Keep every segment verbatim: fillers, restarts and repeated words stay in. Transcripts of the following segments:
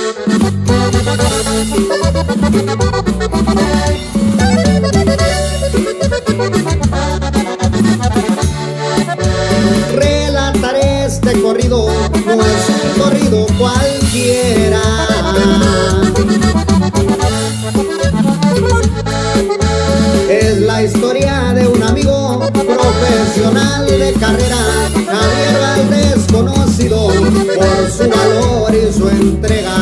Relataré este corrido, no es un corrido cualquiera. Es la historia de un amigo profesional de carrera, Javier Valdés, conocido por su valor y su entrega.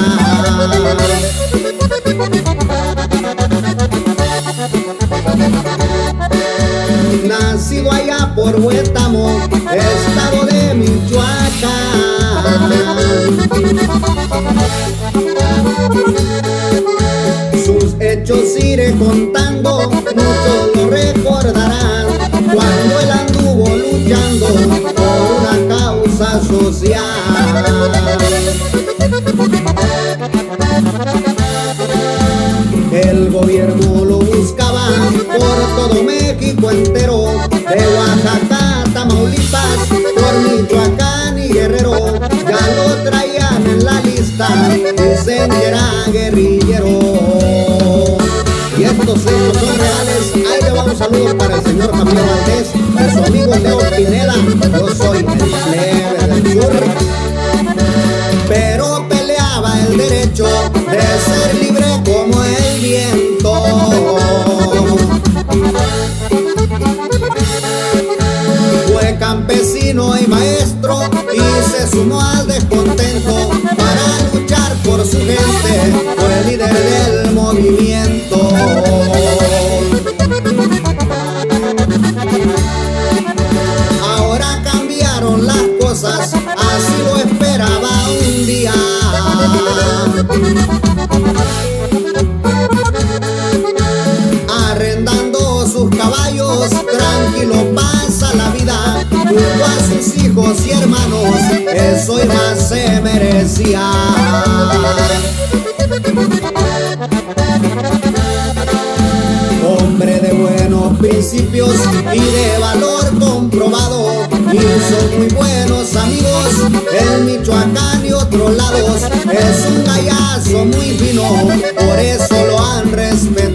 Nacido allá por Huetamo, estado de Michoacán. Sus hechos iré contando, muchos lo recordarán, cuando él anduvo luchando por una causa social. El gobierno lo buscaba por todo México entero, de Oaxaca, Tamaulipas, por Michoacán y Guerrero. Ya lo traían en la lista, dicen que era guerrillero. Y estos hechos son reales. Ahí le va un saludo para el señor Javier Valdés, de su amigo Leo Pineda. Yo soy el plebe del sur, pero peleaba el derecho de ser libre como el viento. Fue campesino y maestro y se sumó al descontento para luchar por su gente. Fue el líder del movimiento. Ahora cambiaron las cosas, así lo esperaba un día. Arrendando sus caballos, tranquilo pasa la vida, junto a sus hijos y hermanos, eso y más se merecía. Hombre de buenos principios y de valor comprobado, hizo muy buenos amigos en Michoacán y otros lados. Es un gallazo muy fino, por eso lo han respetado.